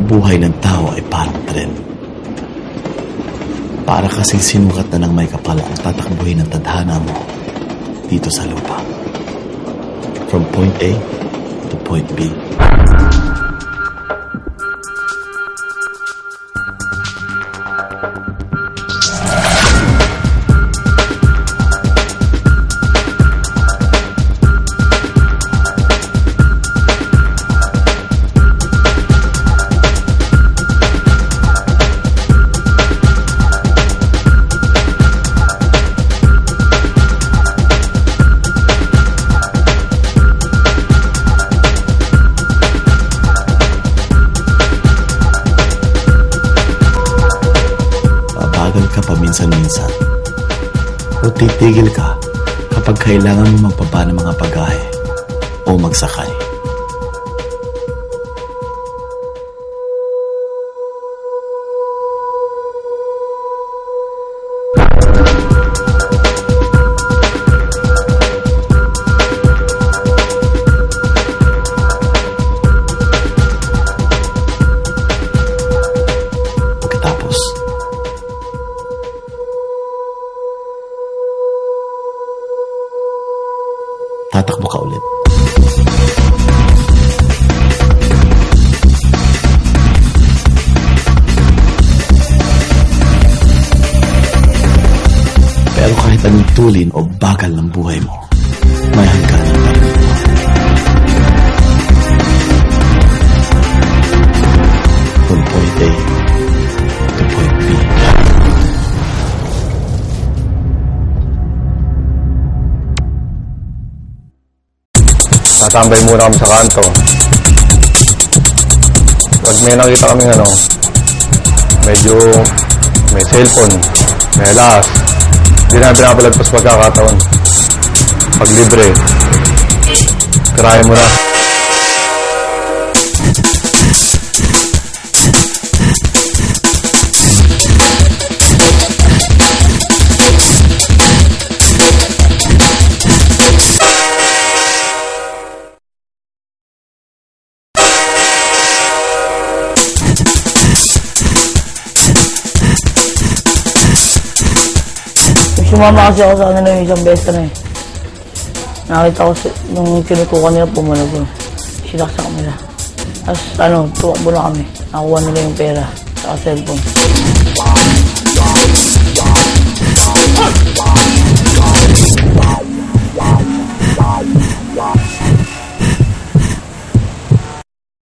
buhay ng tao ay parang tren. Para kasing sinukat na ng may kapal ang tatakbuhin ng tadhana mo dito sa lupa. From point A to point B. Minsan-minsan o titigil ka kapag kailangan mo magpaba ng mga bagahe o magsakay. Tatakbo ka ulit. Pero kahit anong tulin o bagal ng buhay mo, may hangganan pa rin. From point A to point B. Tatambay muna kami sa kanto. Pag may nakita kaming medyo may cellphone, may alas, hindi na pinapalagpas pagkakataon. Pag libre, karahin mo na. Sumama kasi ako sa kanila yung isang beses na eh. Nakita ko nung kinukuha nila pumalago. Sinaksak nila. Tapos tumakbo na kami. Nakuha nila yung pera sa cellphone.